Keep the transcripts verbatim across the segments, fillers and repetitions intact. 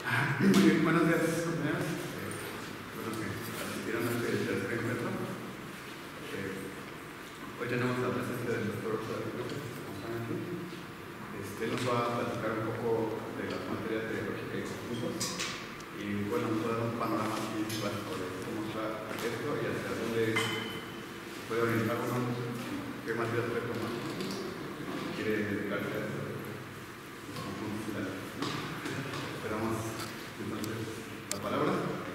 Muy bien, buenos días, compañeros. Eh, bueno, que asistieron a este tercer encuentro. Eh, hoy tenemos la presencia del doctor Rodrigo López, que nos acompaña aquí. Este, nos va a platicar un poco de las materias de lógica y conjuntos. Y bueno, nos va a dar un panorama así básico de cómo está esto y hacia dónde puede orientar uno, qué materias puede tomar, si quiere dedicarse a esto. Esperamos entonces la palabra.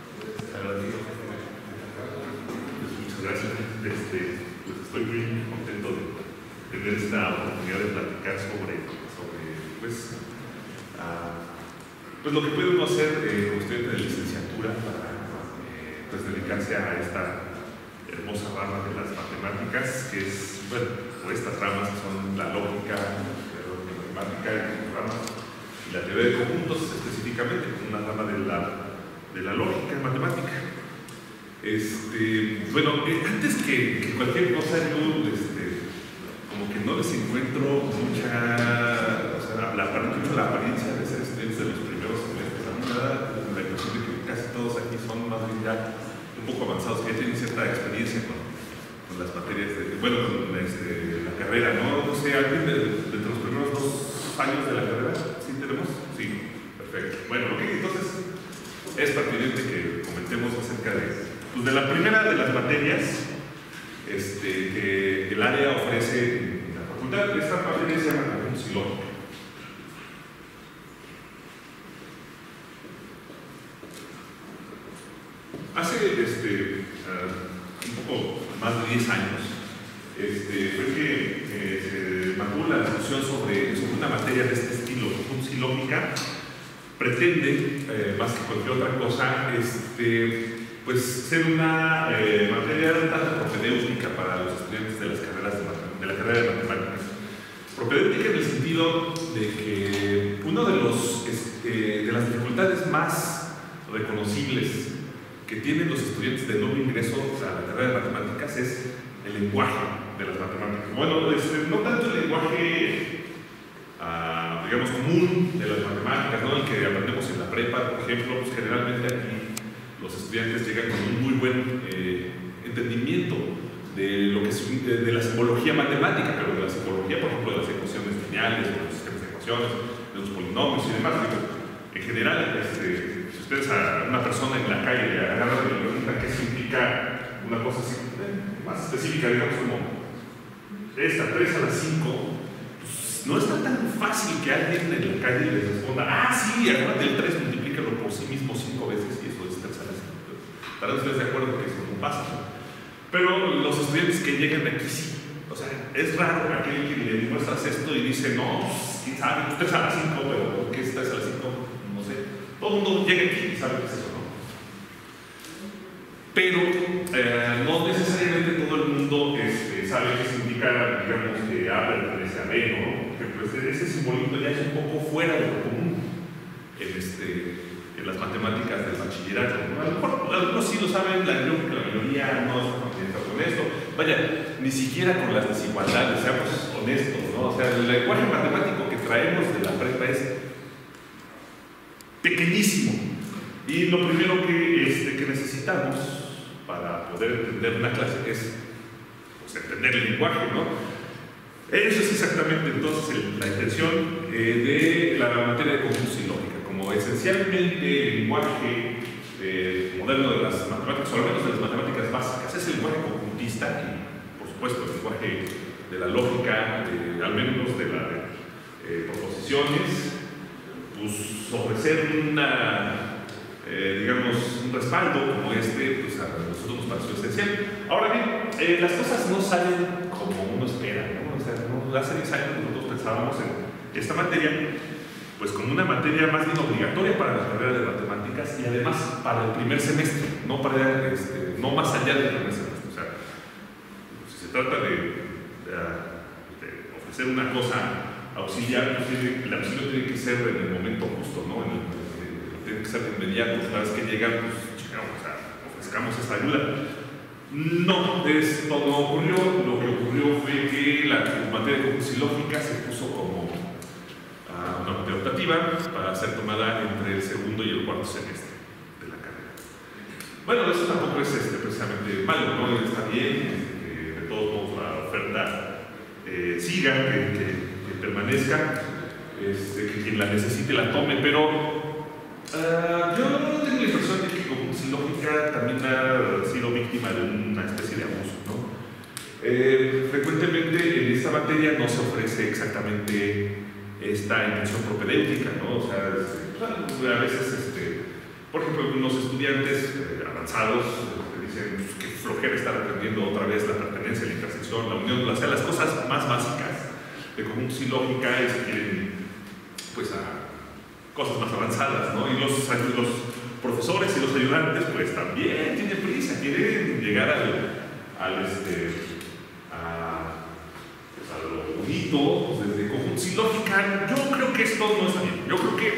Muchas gracias. Este, pues estoy muy contento de tener esta oportunidad de platicar sobre, sobre pues, uh, pues lo que puede uno hacer eh, como estudiante de licenciatura para eh, pues dedicarse a esta hermosa rama de las matemáticas, que es, bueno, o estas ramas que son la lógica, la matemática y las ramas. Y la teoría de conjuntos específicamente, una rama de la, de la lógica matemática. Este, bueno, eh, antes que, que cualquier cosa, yo este, como que no les encuentro mucha, o sea, la, mucho la apariencia de ser estudiantes de los primeros semestres. A mí me da la impresión de que casi todos aquí son más bien ya un poco avanzados, que ya tienen cierta experiencia con, con las materias, de, bueno, con este, la carrera, ¿no? No sé, alguien de, de los primeros dos años de la carrera. ¿Sí tenemos? Sí, perfecto. Bueno, ok, entonces es pertinente que comentemos acerca de, pues, de la primera de las materias este, que el área ofrece en la facultad. Esta materia se llama conjuntos y lógica. Hace este, uh, un poco más de diez años este, fue que eh, se mantuvo la discusión sobre, sobre una materia de este estilo, conjuntos y lógica. Pretende, eh, más que cualquier otra cosa, este, pues ser una eh, materia tanto propedéutica para los estudiantes de las carreras de, de la carrera de matemáticas. Propedéutica en el sentido de que uno de los este, de las dificultades más reconocibles que tienen los estudiantes de nuevo ingreso a la carrera de matemáticas es el lenguaje de las matemáticas. Bueno, este, no tanto el lenguaje Uh, digamos común de las matemáticas, ¿no? El que aprendemos en la prepa, por ejemplo, pues generalmente aquí los estudiantes llegan con un muy buen eh, entendimiento de lo que es de, de la simbología matemática, pero de la simbología, por ejemplo, de las ecuaciones lineales, de los sistemas de ecuaciones, de los polinomios y demás. En general, este, si ustedes a una persona en la calle le agarran y le preguntan qué significa una cosa así, eh, más específica, digamos como esta, tres a las cinco, no está tan fácil que alguien en la calle le responda: ah, sí, acuérdate, el tres multiplícalo por sí mismo cinco veces y eso es tres a la cinco. Para ustedes de acuerdo que eso no pasa, ¿no? Pero los estudiantes que llegan aquí sí. O sea, es raro aquel que le muestras esto y dice: no, quién sabe, tres a la cinco, pero ¿qué es tres a la cinco? No sé. Todo el mundo llega aquí y sabe qué es eso, ¿no? Pero eh, no necesariamente todo el mundo este, sabe qué significa, digamos, que A pertenece a B, ¿no? Pues ese simbolito ya es un poco fuera de lo común en, este, en las matemáticas del bachillerato, ¿no? A lo mejor algunos sí lo saben, la, creo que la mayoría no es familiarizada con esto. Vaya, ni siquiera con las desigualdades, seamos honestos, ¿no? O sea, el lenguaje matemático que traemos de la prepa es pequeñísimo. Y lo primero que, este, que necesitamos para poder entender una clase es, pues, entender el lenguaje, ¿no? Eso es exactamente entonces el, la intención eh, de la materia de conjuntos y lógica, como esencialmente el lenguaje eh, moderno de las matemáticas, o al menos de las matemáticas básicas, es el lenguaje conjuntista y, por supuesto, el lenguaje de la lógica, de, al menos de las eh, proposiciones, pues ofrecer una, eh, digamos, un respaldo como este, pues a nosotros nos pareció esencial. Ahora bien, eh, las cosas no salen como uno espera, ¿no? O sea, ¿no? Hace diez años nosotros pensábamos en esta materia pues como una materia más bien obligatoria para la carrera de matemáticas y además para el primer semestre, no, para, este, no más allá del primer semestre. O sea, si se trata de, de, de ofrecer una cosa auxiliar, pues tiene, el auxilio tiene que ser en el momento justo, ¿no? En el, en, tiene que ser de inmediato. Una vez que llegan, pues chingamos, o sea, ofrezcamos esta ayuda. No, esto no ocurrió. Lo que ocurrió fue que la materia de conjuntos y lógica se puso como uh, una materia optativa. optativa para ser tomada entre el segundo y el cuarto semestre de la carrera. Bueno, eso tampoco es este, precisamente malo, ¿no? Está bien que de todos modos la oferta eh, siga, que, que, que permanezca, este, que quien la necesite la tome, pero uh, yo tengo la impresión de que como sin lógica también ha sido víctima de una especie de abuso, ¿no? Eh, frecuentemente en esta materia no se ofrece exactamente esta intención propedéutica, ¿no? O sea, es, a veces, este, por ejemplo, unos estudiantes eh, avanzados eh, dicen pues, que flojera estar aprendiendo otra vez la pertenencia, la intersección, la unión, o sea, las cosas más básicas de conjuntos y lógica y se quieren pues a cosas más avanzadas, ¿no? Y los, los profesores y los ayudantes pues también tienen prisa, quieren llegar al, al este, a, pues, a lo bonito, pues, desde conjuntos y lógica. Yo creo que esto no está bien. Yo creo que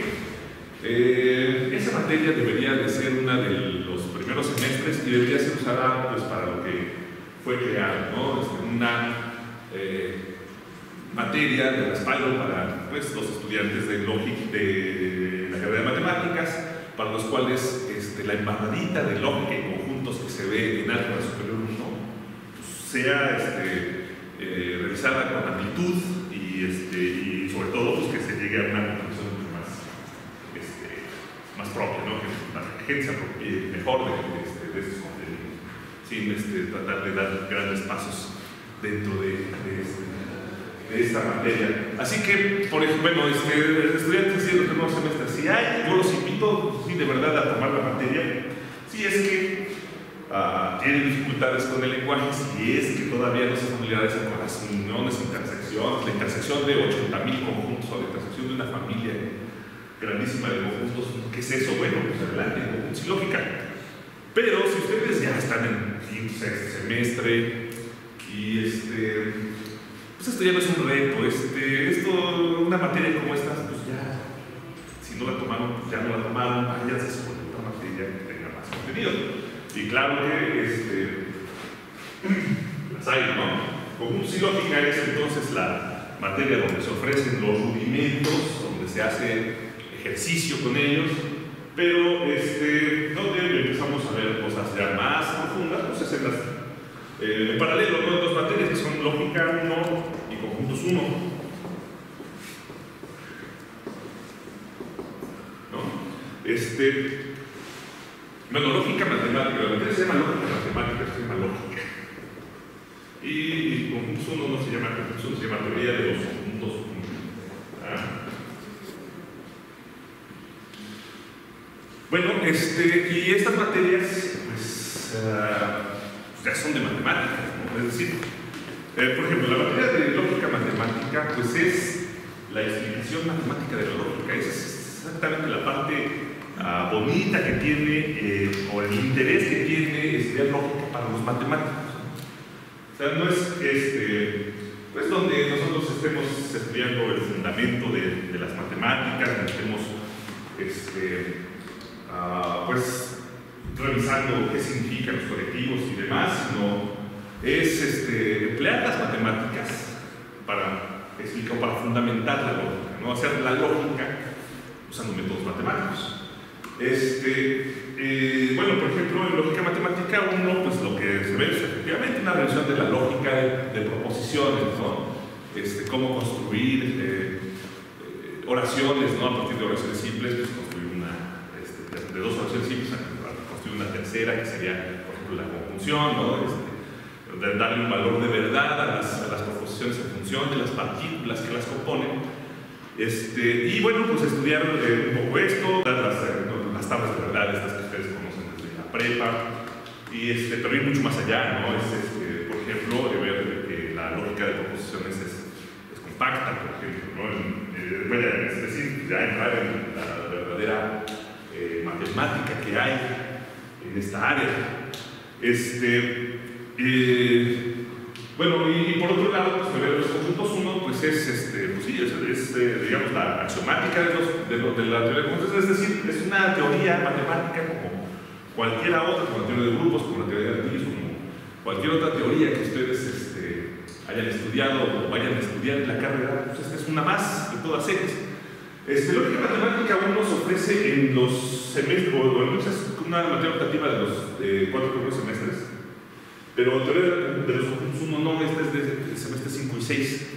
eh, esa materia debería de ser una de los primeros semestres y debería ser usada pues para lo que fue creada, ¿no? Este, una eh, materia de respaldo para pues, los estudiantes de, lógica, de la carrera de matemáticas, para los cuales este, la embarradita de lógica y conjuntos que se ve en álgebra superior uno pues, sea este, eh, realizada con amplitud y, este, y sobre todo pues, que se llegue a una conclusión mucho más, este, más propia, ¿no? Que una agencia mejor de, de, de estos contenidos, sin este, tratar de dar grandes pasos dentro de, de este de esta materia. Así que, por ejemplo, bueno, este, estudiantes de los primeros semestres, si hay, yo los invito, sí, de verdad, a tomar la materia. Si es que uh, tienen dificultades con el lenguaje, si es que todavía no se familiarizan con las uniones, intersecciones, la intersección de ochenta mil conjuntos o la intersección de una familia grandísima de conjuntos, ¿qué es eso? Bueno, pues adelante, conjuntos y lógica. Pero si ustedes ya están en quinto, sexto semestre y este. Pues esto ya no es un reto, este, esto, una materia como esta, pues ya, si no la tomaron, pues ya no la tomaron, váyanse sobre otra materia que tenga más contenido. Y claro que, este, las hay, ¿no? Conjuntos y lógica es entonces la materia donde se ofrecen los rudimentos, donde se hace ejercicio con ellos, pero, este, donde empezamos a ver cosas ya más profundas, pues es en las Eh, en paralelo, ¿no? Dos materias que son lógica uno y conjuntos uno, ¿no? Este, bueno, lógica matemática, la materia se llama lógica matemática, se llama lógica. Y, y conjuntos uno no se llama conjuntos uno, se llama teoría de los conjuntos uno. ¿Ah? Bueno, este, y estas materias, pues, uh, ya son de matemáticas, ¿no? Es decir, eh, por ejemplo, la materia de lógica matemática, pues es la explicación matemática de la lógica, es exactamente la parte uh, bonita que tiene, eh, o el interés que tiene estudiar lógica para los matemáticos, ¿no? O sea, no es este, pues donde nosotros estemos estudiando el fundamento de, de las matemáticas, donde estemos, este, uh, pues, revisando qué significan los colectivos y demás, sino es este, emplear las matemáticas para explicar, para fundamentar la lógica, ¿no? Hacer la lógica usando métodos matemáticos. Este, eh, bueno, por ejemplo, en lógica matemática uno, pues lo que se ve es efectivamente una revisión de la lógica de, de proposiciones, ¿no? Este, cómo construir eh, eh, oraciones, ¿no? A partir de oraciones simples, pues construir una, este, de, de dos oraciones simples, una tercera que sería, por ejemplo, la conjunción, ¿no? Este, de darle un valor de verdad a las, a las proposiciones en función de las partículas que las componen. Este, y bueno, pues estudiar eh, un poco esto, las, las tablas de verdad, estas que ustedes conocen desde la prepa, y este, pero ir mucho más allá, ¿no? Es, este, por ejemplo, de ver que la lógica de proposiciones es, es compacta, por ejemplo, ¿no? Eh, vaya, es decir, ya entrar en la verdadera eh, matemática que hay en esta área. Este, eh, bueno, y, y por otro lado, pues, de los conjuntos uno, pues es, este, pues sí, es, es eh, digamos, la axiomática de, los, de, los, de la teoría de conjuntos, es decir, es una teoría matemática como cualquiera otra, como la teoría de grupos, como la teoría de anillos, como cualquier otra teoría que ustedes este, hayan estudiado o vayan a estudiar en la carrera, pues esta es una más de todas ellas. Este, lógica matemática uno se ofrece en los semestres, o, o en es una materia optativa de los eh, cuatro primeros semestres, pero teoría de los conjuntos uno no, este es desde el semestre cinco y seis.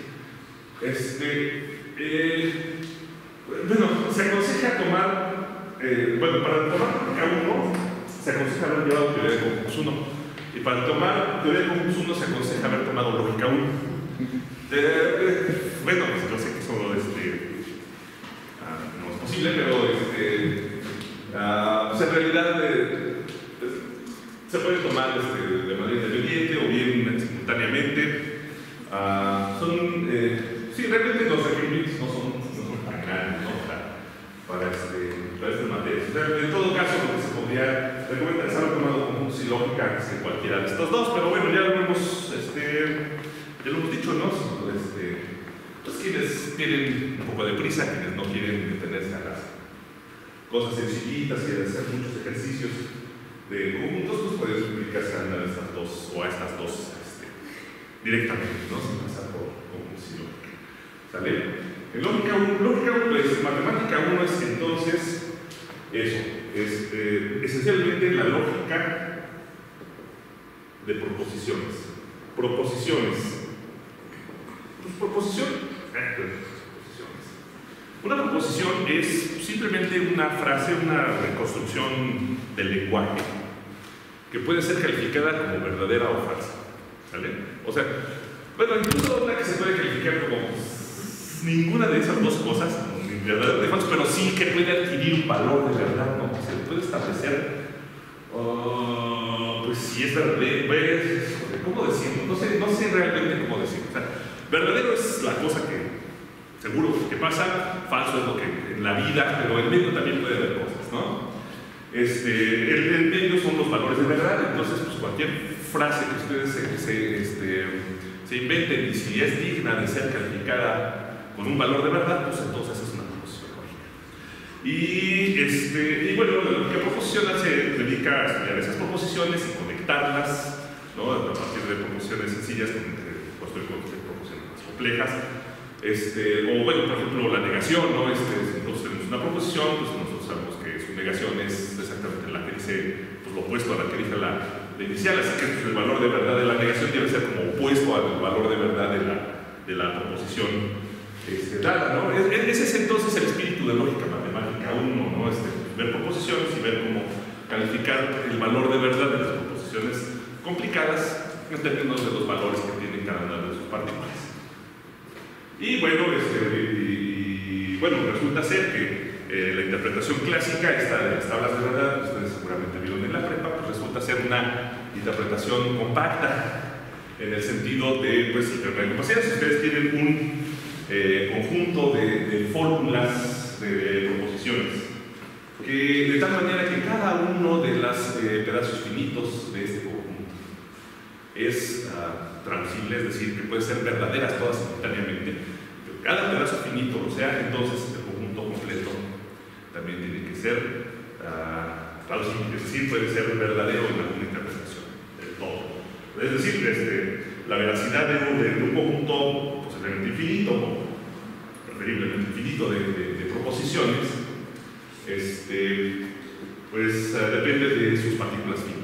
Este, eh, bueno, se aconseja tomar, eh, bueno, para tomar lógica uno, se aconseja haber llevado teoría de conjuntos uno, y para tomar teoría de conjuntos uno se aconseja haber tomado lógica uno. Eh, eh, bueno, pues yo sé que solo este, ah, no es posible, pero este, ah, pues en realidad eh, pues, se puede tomar este, de manera independiente o bien simultáneamente. Ah, son, eh, sí, realmente los requerimientos no son, no son tan grandes, ¿no? Para, para, este, para estas materias. O sea, en todo caso, lo que se podría recomendar es haber tomado conjuntos y lógica en cualquiera de estos dos, pero bueno, ya lo hemos, este, ya lo hemos dicho, ¿no? Este, pues quienes tienen un poco de prisa, quienes no quieren detenerse a las cosas sencillitas y hacer muchos ejercicios de conjuntos, pues pueden aplicarse a una de estas dos o a estas dos este, directamente, ¿no? Sin pasar por conjuntos y lógica. ¿Sale? En lógica uno, pues matemática uno es entonces eso, es eh, esencialmente la lógica de proposiciones. Proposiciones. Pues proposición, eh, proposiciones. Una proposición es simplemente una frase, una reconstrucción del lenguaje que puede ser calificada como verdadera o falsa. ¿Vale? O sea, bueno, incluso una que se puede calificar como pues, ninguna de esas dos cosas, ni verdadera ni falsa, pero sí que puede adquirir un valor de verdad, ¿no? Se puede establecer, uh, pues si es verdadero, pues, ¿cómo decirlo? No sé, no sé realmente cómo decirlo. O sea, verdadero es la cosa que seguro que pasa, falso es lo que en la vida, pero en medio también puede haber cosas, ¿no? Este, el, el medio son los valores de verdad, entonces pues cualquier frase que ustedes se, se, este, se inventen y si es digna de ser calificada con un valor de verdad, pues entonces es una proposición lógica. Y, este, y bueno, la lógica proposicional se dedica a estudiar esas proposiciones y conectarlas, ¿no? A partir de proposiciones sencillas con complejas, este, o bueno, por ejemplo, la negación, ¿no? Este, nosotros tenemos una proposición, pues nosotros sabemos que su negación es exactamente la que dice, pues lo opuesto a la que dice la, la inicial, así que pues, el valor de verdad de la negación debe ser como opuesto al valor de verdad de la, de la proposición este, dada, ¿no? Es, ese es entonces el espíritu de lógica matemática uno, ¿no? Este, ver proposiciones y ver cómo calificar el valor de verdad de las proposiciones complicadas en términos de los valores que tienen cada una de sus partículas. Y bueno, este, y, y, bueno, resulta ser que eh, la interpretación clásica, esta de las tablas de verdad, ustedes seguramente vieron en la prepa, pues resulta ser una interpretación compacta, en el sentido de, pues, interpretación. Si ustedes tienen un eh, conjunto de, de fórmulas de, de proposiciones, que de tal manera que cada uno de los eh, pedazos finitos de este conjunto es uh, traducible, es decir, que pueden ser verdaderas todas simultáneamente. Pero cada pedazo finito, o sea, entonces el conjunto completo también tiene que ser uh, traducible, es decir, puede ser verdadero en alguna interpretación del todo. Es decir, este, la veracidad de un, de un conjunto posiblemente infinito, o preferiblemente infinito de, de, de proposiciones, este, pues uh, depende de sus partículas finitas.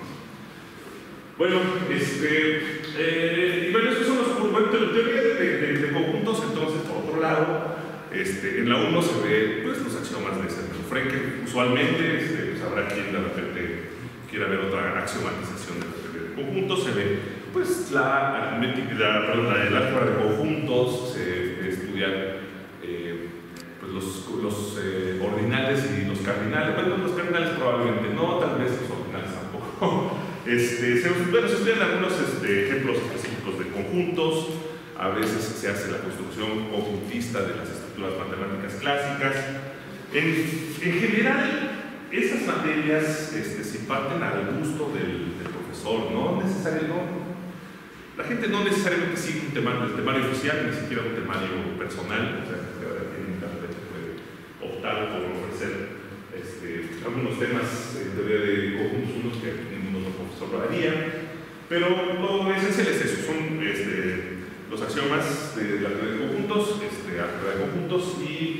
Bueno, este, eh, y bueno, estos son los bueno, teoría de, de, de conjuntos. Entonces, por otro lado, este, en la uno se ve pues, los axiomas de Sergio-Frenkel. Usualmente, este, pues, habrá quien de repente quiera ver otra axiomatización de la teoría de conjuntos. Se ve pues, la aritmética, la, perdón, la, el álgebra de conjuntos, se estudian eh, pues, los, los eh, ordinales y los cardinales. Bueno, los cardinales probablemente no, tal vez los ordinales tampoco. Este, se, bueno, se estudian algunos este, ejemplos específicos de conjuntos, a veces se hace la construcción conjuntista de las estructuras matemáticas clásicas. En, en general, esas materias este, se imparten al gusto del, del profesor, no necesariamente, la gente no necesariamente sigue un temario, el temario oficial, ni siquiera un temario personal, o sea, que puede optar por ofrecer este, algunos temas en teoría de conjuntos, unos que profesor lo haría, pero lo esencial es eso, son este, los axiomas de la teoría de conjuntos, este, álgebra de conjuntos y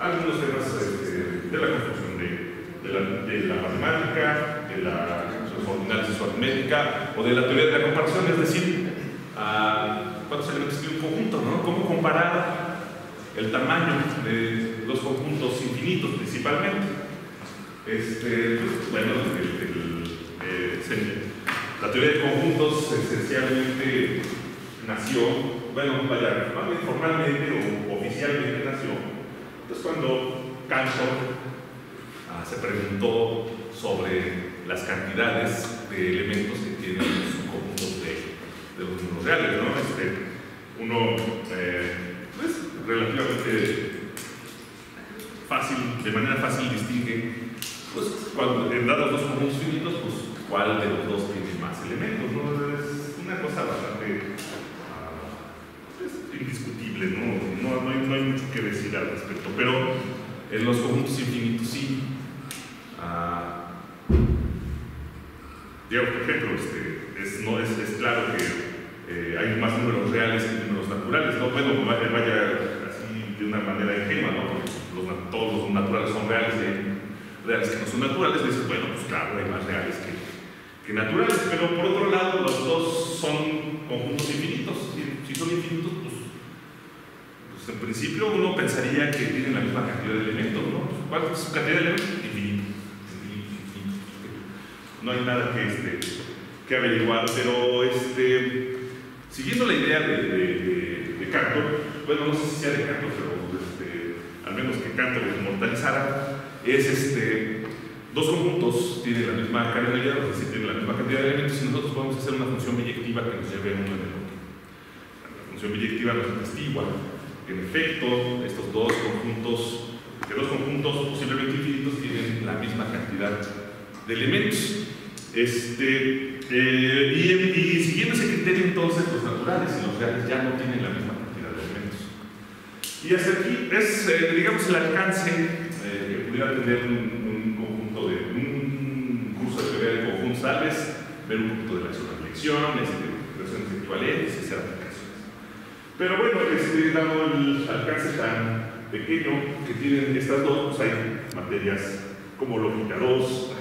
algunos temas este, de la construcción de, de, la, de la matemática, de la análisis aritmética o de la teoría de la comparación, es decir, a cuántos elementos tiene un conjunto, ¿no? Cómo comparar el tamaño de los conjuntos infinitos principalmente. Este, pues, bueno, el, el, eh, la teoría de conjuntos esencialmente nació, bueno, vaya, más bien formalmente o oficialmente nació, entonces cuando Cantor ah, se preguntó sobre las cantidades de elementos que tienen los conjuntos de, de los números reales, ¿no? Este, uno, eh, pues, relativamente fácil, de manera fácil distingue, pues, cuando en dados dos conjuntos finitos, pues, cuál de los dos tiene más elementos, ¿no? Es una cosa bastante uh, es indiscutible, ¿no? No, no, hay, no hay mucho que decir al respecto, pero en los conjuntos infinitos sí. Uh, digamos, por ejemplo, este, es, no, es, es claro que eh, hay más números reales que números naturales, ¿no? Bueno, vaya, vaya así de una manera ingenua, ¿no? Porque los, todos los naturales son reales y hay reales que no son naturales, dices, bueno, pues claro, hay más reales que, que naturales, pero por otro lado, los dos son conjuntos infinitos. Si, si son infinitos, pues, pues en principio uno pensaría que tienen la misma cantidad de elementos, ¿no? ¿Cuál es su cantidad de elementos? Infinito. No hay nada que, este, que averiguar, pero este, siguiendo la idea de, de, de, de Cantor, bueno, no sé si sea de Cantor, pero este, al menos que Cantor lo inmortalizara, es este, dos conjuntos tienen la misma cardinalidad, es decir, tienen la misma cantidad de elementos, y nosotros podemos hacer una función biyectiva que nos lleve uno en el otro. La función biyectiva nos atestigua que en efecto estos dos conjuntos, que dos conjuntos posiblemente infinitos tienen la misma cantidad de elementos. Este, eh, y, y siguiendo ese criterio, entonces los naturales y los reales ya no tienen la misma cantidad de elementos. Y hasta aquí es, eh, digamos, el alcance eh, que pudiera tener un, un conjunto de un curso de teoría de conjuntos, tal vez ver un poquito de la acción, este, relaciones equivalentes, hacer aplicaciones. Pero bueno, este, dado el alcance tan pequeño que tienen estas dos, pues hay materias como lógica dos,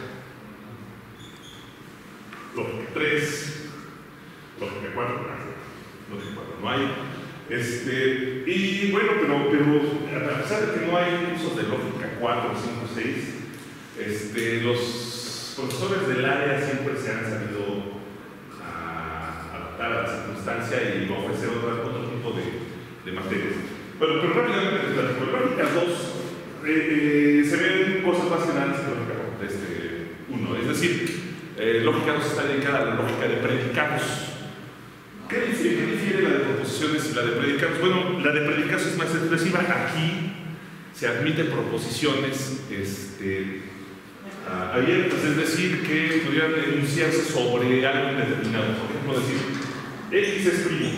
lógica tres, lógica cuatro, lógica cuatro no hay. Este, y bueno, pero, pero a pesar de que no hay cursos de lógica cuatro, cinco, seis, este, los profesores del área siempre se han sabido a, adaptar a la circunstancia y ofrecer otro, otro tipo de, de materias. Bueno, pero rápidamente les platico. En lógica dos eh, eh, se ven cosas más fascinantes que lógica este, uno, es decir, Eh, lógica dos está dedicada a la lógica de predicados. ¿Qué difiere, ¿Qué difiere la de proposiciones y la de predicados? Bueno, la de predicados es más expresiva. Aquí se admiten proposiciones este, uh, abiertas, es decir, que pudieran enunciarse sobre algo indeterminado. Por ejemplo, decir, X es primo,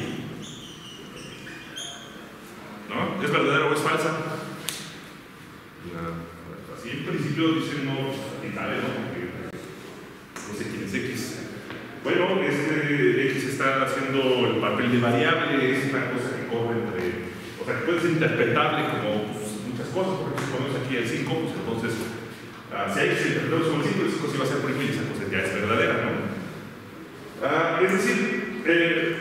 ¿no? ¿Es verdadera o es falsa? Uh, así en principio dicen no, y tal, ¿no? Porque no sé quién es X. Bueno, este X está haciendo el papel de variable, es una cosa que corre entre, o sea, que puede ser interpretable como pues, muchas cosas, porque si ponemos aquí el cinco, pues entonces, uh, si X se interpreta como el cinco, el cinco sí va a ser primo y esa cosa ya es verdadera, ¿no? Uh, es decir, eh,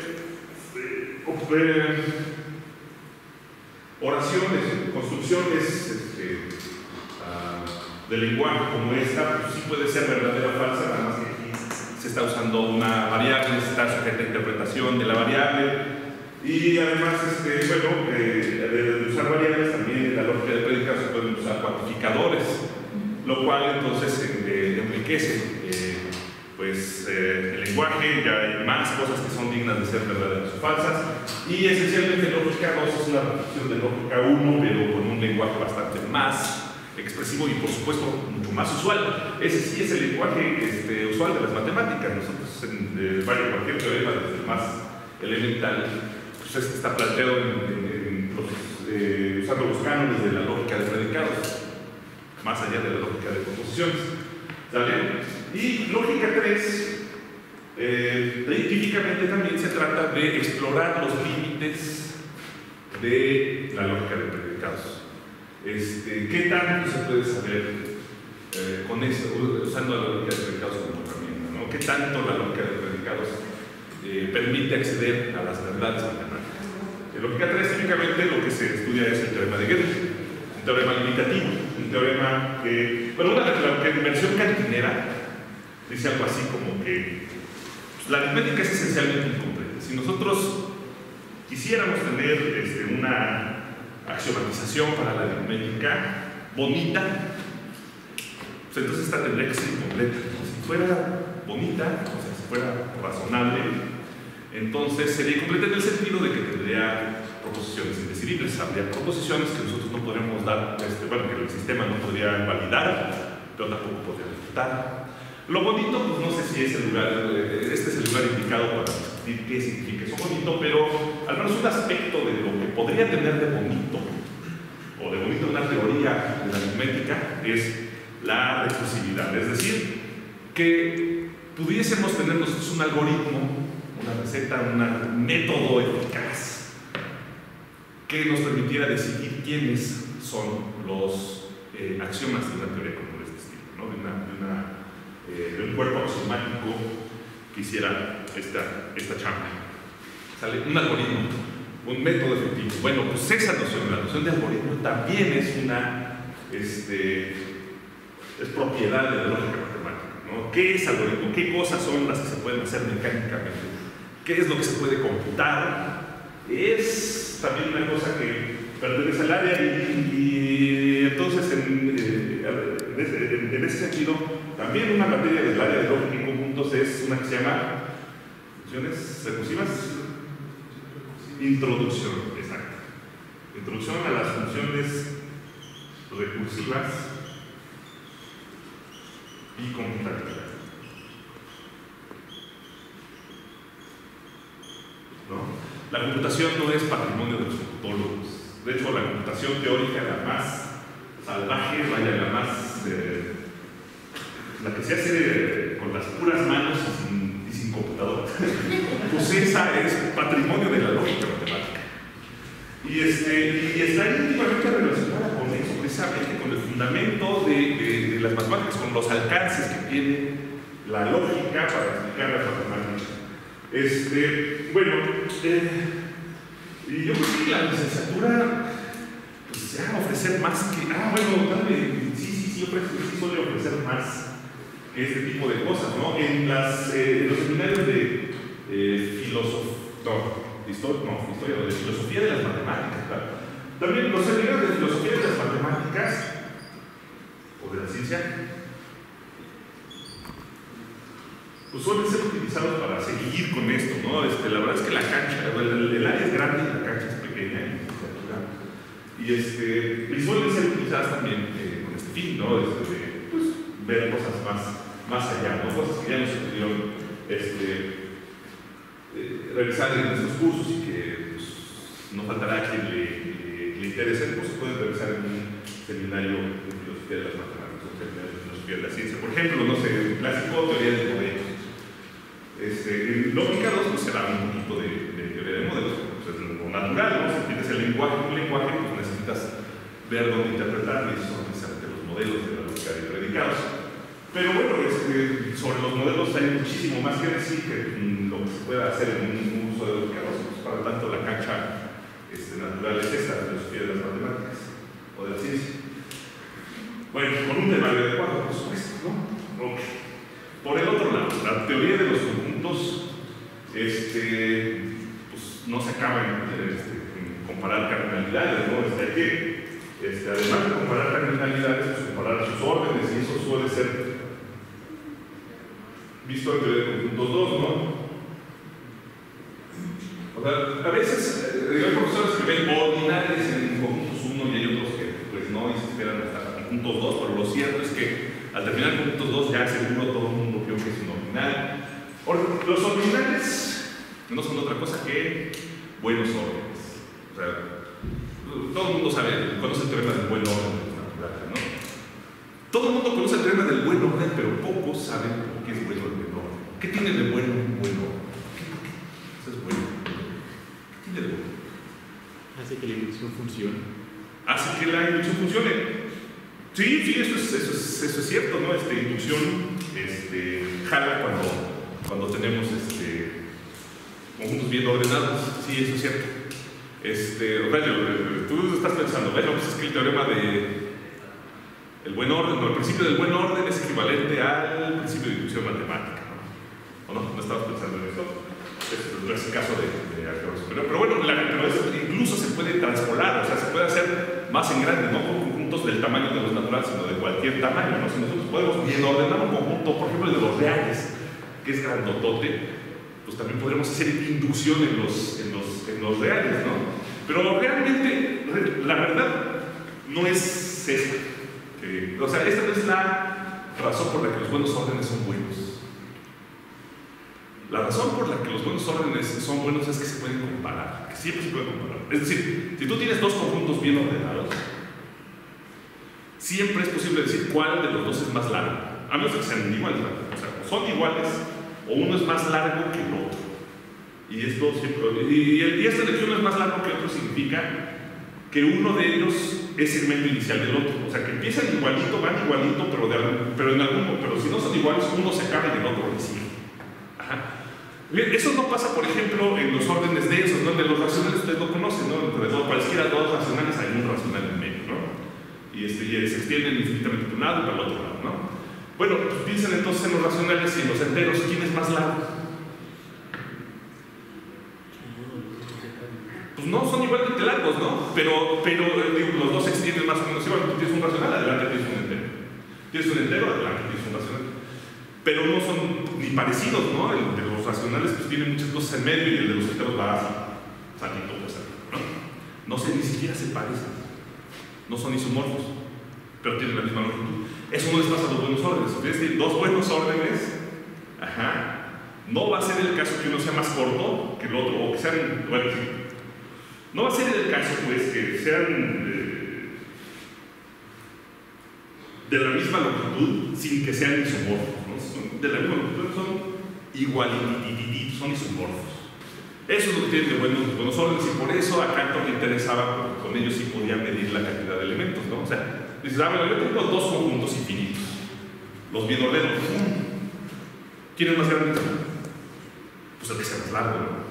eh, oraciones, construcciones este, uh, de lenguaje como esta, pues sí puede ser verdadera o falsa, nada más que aquí se está usando una variable, se está sujeta a interpretación de la variable, y además, este, bueno, eh, de usar variables también en la lógica de predicados se pueden usar cuantificadores, lo cual entonces eh, enriquece eh, pues, eh, el lenguaje. Ya hay más cosas que son dignas de ser verdaderas o falsas, y esencialmente lógica dos es una repetición de lógica uno, pero con un lenguaje bastante más expresivo y por supuesto mucho más usual. Ese sí es el lenguaje este, usual de las matemáticas. Nosotros en eh, vaya, cualquier teorema, desde el más elemental, pues este está planteado en, en, en los, eh, usando los cánones de la lógica de predicados, más allá de la lógica de proposiciones. ¿Sale? Y lógica tres, eh, científicamente también se trata de explorar los límites de la lógica de predicados. Este, ¿Qué tanto se puede saber eh, con eso, usando la lógica de predicados como herramienta, ¿no? ¿Qué tanto la lógica de predicados eh, permite acceder a las verdades matemáticas? En lógica tres, típicamente lo que se estudia es el teorema de Gödel, un teorema limitativo, un teorema que, bueno, una la, que en versión cantinera dice algo así como que pues, la aritmética es esencialmente incompleta. Si nosotros quisiéramos tener este, una axiomatización para la aritmética bonita, pues entonces esta tendría que ser incompleta. Si fuera bonita, o sea, si fuera razonable, entonces sería incompleta en el sentido de que tendría proposiciones indecidibles. Habría proposiciones que nosotros no podríamos dar, este, bueno, que el sistema no podría validar, pero tampoco podría refutar. Lo bonito, pues no sé si es el lugar, este es el lugar indicado para discutir qué significa eso bonito, pero al menos un aspecto de lo que podría tener de bonito, o de bonito una teoría de la aritmética, es la recursividad. Es decir, que pudiésemos tener nosotros un algoritmo, una receta, un método eficaz que nos permitiera decidir quiénes son los eh, axiomas de una teoría como este estilo, ¿no? de, una, de, una, eh, de un cuerpo axiomático que hiciera esta, esta chamba. ¿Sale? Un algoritmo, un método efectivo. Bueno, pues esa noción, la noción de algoritmo, también es una este, es propiedad de la lógica matemática, ¿no? ¿Qué es algoritmo? ¿Qué cosas son las que se pueden hacer mecánicamente? ¿Qué es lo que se puede computar? Es también una cosa que pertenece al área y, y entonces en, eh, en, ese, en, en ese sentido también una materia del área de lógica y conjuntos es una que se llama funciones recursivas. Introducción, exacto. Introducción a las funciones recursivas y computativas. ¿No? La computación no es patrimonio de los computólogos. De hecho, la computación teórica, la más salvaje, vaya, la más eh, la que se hace eh, con las puras manos y sin, y sin computadora, pues esa es patrimonio de la lógica matemática. Y, este, y está íntimamente relacionada con eso, precisamente con el fundamento de, de, de las matemáticas, con los alcances que tiene la lógica para explicar las matemáticas. Este, bueno, eh, y yo creo que la licenciatura pues, ya ofrecer más que, ah, bueno, dale, sí, sí, sí, ofrece, sí suele ofrecer más que este tipo de cosas, ¿no? En las, eh, los seminarios de eh, filosofía, no, historia, no, historia, de filosofía de las matemáticas, claro. También los seminarios de filosofía de las matemáticas, o de la ciencia, pues suelen ser utilizados para seguir con esto, ¿no? Este, la verdad es que la cancha, el, el área es grande y la cancha es pequeña, y, este, y suelen ser utilizadas también eh, con este fin, ¿no? Este, de, pues, ver cosas más, más allá, ¿no? Cosas que ya no se pudieron este, eh, revisar en estos cursos y que pues, no faltará a quien le, le, le interese, pues se pueden revisar en un seminario de filosofía de las matemáticas, un seminario de filosofía de la ciencia. Por ejemplo, no sé, el clásico teoría de modelos. Este, en lógica dos pues será un poquito de, de teoría de modelos, pues es lo natural, ¿no? Si tienes el lenguaje, un lenguaje, pues necesitas ver dónde interpretar, y eso son precisamente los modelos de la lógica de predicados. Pero bueno, este, sobre los modelos hay muchísimo más que decir que mm, lo que se puede hacer en un uso de lógica dos, pues para tanto la cancha este, natural es esta, la filosofía de las matemáticas o de la ciencia. Bueno, con un temario adecuado, por supuesto, ¿no? Okay. Por el otro lado, la teoría de los conjuntos este, pues, no se acaba en, este, en comparar cardinalidades, ¿no? Este, hay que, este, además de comparar cardinalidades, pues, comparar sus órdenes, y eso suele ser visto en teoría de conjuntos dos, ¿no? O sea, a veces eh, hay profesores que ven ordinales en conjuntos uno y hay otros que pues no y se esperan hasta conjuntos dos, pero lo cierto es que al terminar conjuntos dos ya seguro todo el mundo vio que es un ordinal. Or, los ordinales no son otra cosa que buenos órdenes. O sea, todo el mundo sabe, conoce el teorema del buen orden natural, ¿no? Todo el mundo conoce el teorema del buen orden, pero pocos saben por qué es bueno el buen orden. ¿Qué tiene de bueno un buen orden? ¿Qué, por qué? Eso es bueno. ¿Qué tiene de bueno? Hace que la inducción funcione. hace que la inducción funcione. Sí, sí, eso es, eso es, eso es cierto, ¿no? Este, inducción este, jala cuando, cuando tenemos este, conjuntos bien ordenados. Sí, eso es cierto. Este, Aurelio, tú estás pensando, bueno, pues es que el teorema de el buen orden, no, el principio del buen orden es equivalente al principio de inducción matemática, ¿no? ¿O no? ¿No estabas pensando en eso? Es, es el caso de, de álgebra superior. Pero bueno, la, pero eso incluso se puede transpolar, o sea, se puede hacer más en grande, no con conjuntos del tamaño de los naturales, sino de cualquier tamaño, ¿no? Si nosotros podemos bien ordenar un conjunto, por ejemplo, el de los reales, que es grandotote, pues también podremos hacer inducción en los, en los, en los reales, ¿no? Pero realmente, la verdad, no es esta. Que, o sea, esta no es la razón por la que los buenos órdenes son buenos. La razón por la que los buenos órdenes son buenos es que se pueden comparar, que siempre se pueden comparar. Es decir, si tú tienes dos conjuntos bien ordenados, siempre es posible decir cuál de los dos es más largo, a menos que sean iguales, ¿no? O sea, o son iguales, o uno es más largo que el otro. Y esto siempre, y, y esta elección es más largo que otro significa que uno de ellos es segmento inicial del otro. O sea, que empiezan igualito, van igualito, pero, de algún, pero en algún, pero si no son iguales, uno se acaba y el otro le sigue. Ajá. Eso no pasa, por ejemplo, en los órdenes densos, ¿no? De los racionales ustedes lo conocen, ¿no? Entre dos, cualquiera dos racionales hay un racional en medio, ¿no? Y, este, y se extienden infinitamente de un lado y para el otro lado, ¿no? Bueno, pues piensen entonces en los racionales y en los enteros, ¿quién es más largo? Pues no, son igualmente largos, ¿no? Pero, pero digo, los dos se extienden más o menos igual. Tú tienes un racional, adelante tienes un entero. Tienes un entero, adelante tienes un racional. Pero no son ni parecidos, ¿no? El de los racionales pues tiene muchas cosas en medio y el de los enteros va así, salito por salito, ¿no? No sé, ni siquiera se parecen. No son isomorfos, pero tienen la misma longitud. Eso no les pasa a los buenos órdenes. Ustedes tienen dos buenos órdenes, ajá. No va a ser el caso que uno sea más corto que el otro, o que sean, bueno, no va a ser el caso, pues, que sean eh, de la misma longitud sin que sean isomorfos, ¿no? Son de la misma longitud, son igualitititos, son isomorfos. Eso es lo que tienen de buenos, de buenos órdenes, y por eso a Cantor le interesaba, porque con ellos sí podía medir la cantidad de elementos, ¿no? O sea, dices, ah, bueno, yo tengo dos conjuntos infinitos, los bien ordenados. ¿Quién es más grande? Pues el que sea más largo, ¿no?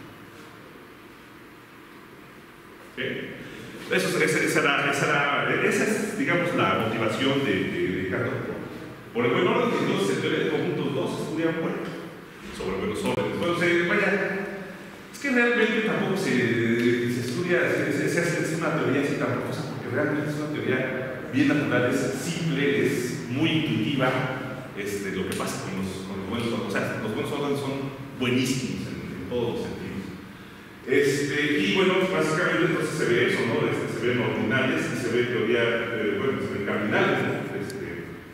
¿Sí? Eso, esa, esa, era, esa, era, esa es, digamos, la motivación de, de, de Cantor. Por el buen orden, entonces, en teoría de conjuntos dos estudian bueno, sobre buenos órdenes. Bueno, se, vaya, es que realmente tampoco se, se estudia, se, se hace es una teoría así tan profusa, porque realmente es una teoría bien natural, es simple, es muy intuitiva, este, lo que pasa con los, con los buenos órdenes. O sea, los buenos órdenes son buenísimos en, en todos los sentidos. Este, y bueno, básicamente entonces se ve eso, ¿no? Este, se ven ordinales y se ve teoría, eh, bueno, se ven cardinales, ¿no? Este,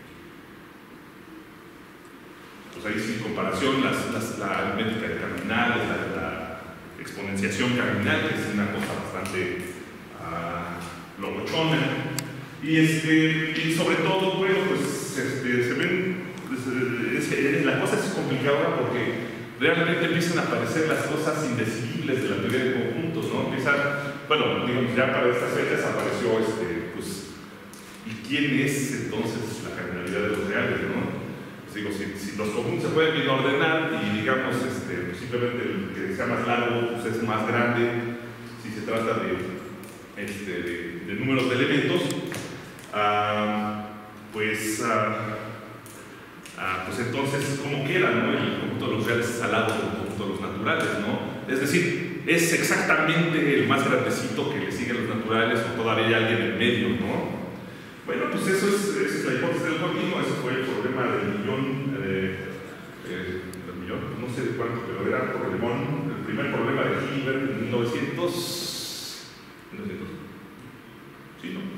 pues ahí sin comparación, las, las, la aritmética de cardinales, la, la exponenciación cardinal, que es una cosa bastante uh, locochona. Y, este, y sobre todo, bueno, pues este, se ven, pues, es, es, la cosa es complicada porque realmente empiezan a aparecer las cosas indecidibles de la teoría de conjuntos, ¿no? Empiezan, bueno, digamos, ya para estas fechas apareció, este, pues, ¿y quién es entonces la cardinalidad de los reales, no? Pues digo, si, si los conjuntos se pueden bien ordenar y, digamos, este, simplemente el que sea más largo, pues es más grande, si se trata de, este, de, de números de elementos, uh, pues... Uh, Ah, pues entonces, ¿cómo queda, no? El conjunto de los reales es al lado del conjunto de los naturales, ¿no? Es decir, es exactamente el más grandecito que le sigue a los naturales o todavía hay alguien en medio, ¿no? Bueno, pues eso es, esa es la hipótesis del continuo, ese fue el problema del millón, eh, eh, del millón, no sé de cuánto, pero era problemón, el primer problema de Hilbert en mil novecientos... mil novecientos ¿sí, no?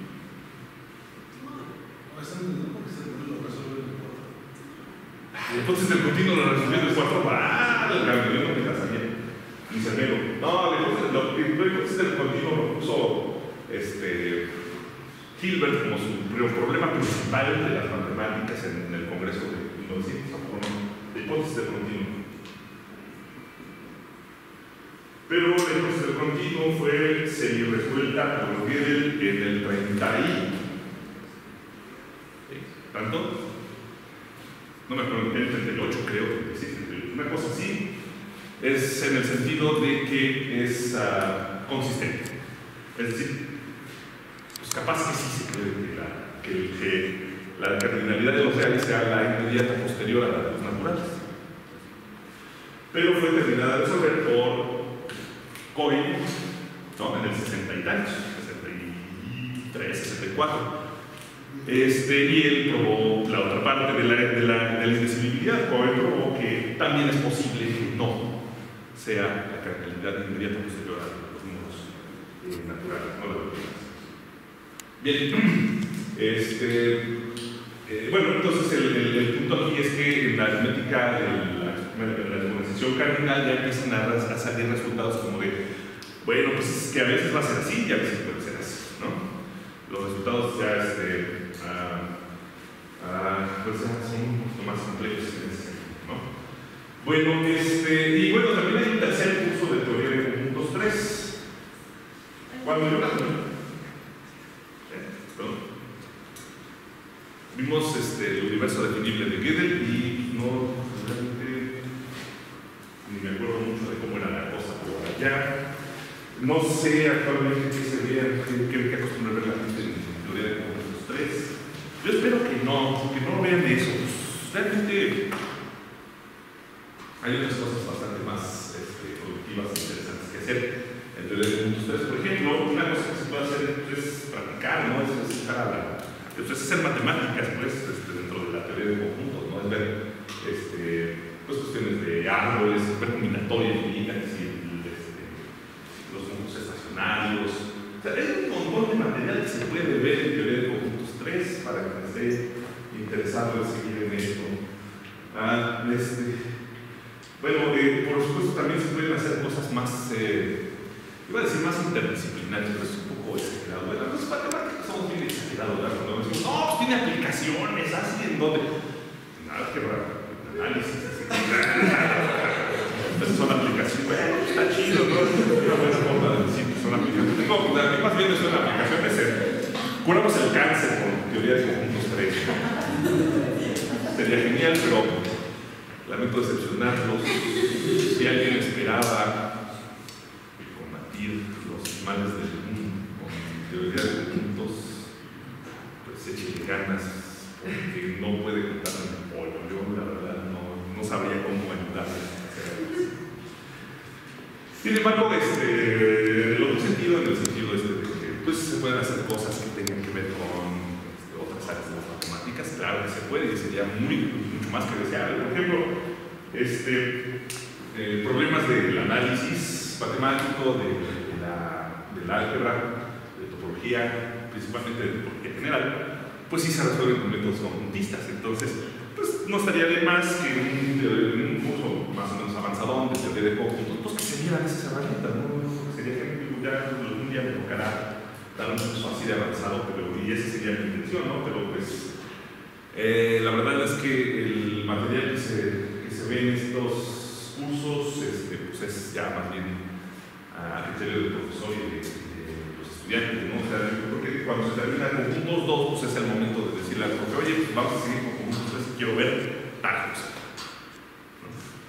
No, es antes, ¿no? Porque se lo resuelve el cuatro. Entonces el continuo lo resolvió en el cuatro. ¡Ah! El Galileo no me la sabía. Ni Cervero. No, la hipótesis del continuo lo puso este, Hilbert como su problema principal de las matemáticas en el Congreso de mil novecientos. La hipótesis del continuo. pero la hipótesis del continuo fue semi-resuelta por Gödel en el treinta y... ¿Tanto? No me acuerdo, en el treinta y ocho creo, sí, una cosa así. Es en el sentido de que es uh, consistente. Es decir, pues capaz que sí se puede que la, que, que la cardinalidad de los reales sea la inmediata posterior a la de los naturales. Pero fue terminada de resolver por Cohen, ¿no? En el sesenta y tantos, sesenta y tres, sesenta y cuatro. Este, y él probó la otra parte de la, de la, de la indecidibilidad. Cohen probó que también es posible que no sea la cardinalidad inmediata posterior a los números eh, naturales, no la de los reales. Bien, este, eh, bueno, entonces el, el, el punto aquí es que en la aritmética, en la, en la exponenciación cardinal, ya empiezan a, a salir resultados como de, bueno, pues es que a veces va a ser así y a veces puede ser así, ¿no? Los resultados ya este, uh, uh, pues ya son un poquito más complejos en ese sentido, ¿no? Bueno, este, y bueno, también hay un tercer curso de teoría de conjuntos tres. Cuando yo la vimos este, el universo definible de Gödel y no realmente ni me acuerdo mucho de cómo era la cosa por allá. No sé actualmente qué se vea, qué, qué acostumbra ver la gente en teoría de conjuntos tres. Yo espero que no, que no vean eso. Pues, realmente hay otras cosas bastante más este, productivas e interesantes que hacer en teoría de conjuntos tres. Por ejemplo, una cosa que se puede hacer es practicar, ¿no? Es, es estar a la Entonces, hacer matemáticas, pues, este, dentro de la teoría de conjuntos, ¿no? Es ver este, pues, cuestiones de árboles, ver combinatorias finitas, y este, los conjuntos estacionarios. O sea, hay un montón de material que se puede ver en teoría de conjuntos tres para que esté interesado en seguir en esto. Ah, este, bueno, eh, por supuesto, también se pueden hacer cosas más, eh, iba a decir más interdisciplinarias, pero es un poco exagerado. Bueno, los matemáticos somos bien exagerados, ¿verdad? Cuando decimos, no, pues tiene aplicaciones, así en donde. Nada que ver, análisis, así. Esas son aplicaciones, bueno, está chido, ¿no? Una buena forma de decir que son aplicaciones. No, a mí más bien no son aplicaciones. En, curamos el cáncer con teoría de conjuntos tres. Sería genial, pero lamento decepcionarlos. Si alguien esperaba combatir los males del mundo con teoría de conjuntos, pues échale ganas, porque no puede contar con el pollo. Yo, la verdad, no, no sabría cómo ayudarles a hacer algo así. Sin embargo, este, en el otro sentido, en el sentido este de que pues, se pueden hacer cosas que tengan que ver con este, otras áreas de las matemáticas, claro que se puede y sería muy, mucho más que deseable. Por ejemplo, este, eh, problemas del análisis matemático, de, de, la, del álgebra, de topología, principalmente de topología general, pues sí se resuelven con métodos conjuntistas. Entonces, pues no estaría de más que en un, un curso más o menos avanzado de teoría de conjuntos, pues que se vieran esas herramientas, ¿no? Sería que ya algún día me tocará dar un curso así de avanzado, pero y esa sería mi intención, ¿no? Pero pues, eh, la verdad es que el material que se, que se ve en estos cursos, este, pues es ya más bien a criterio del profesor y de, de los estudiantes, ¿no? O sea, porque cuando se termina conjuntos dos, pues es el momento de decirle al profe, oye, pues vamos a seguir con conjuntos tres, quiero ver tal cosa. ¿No?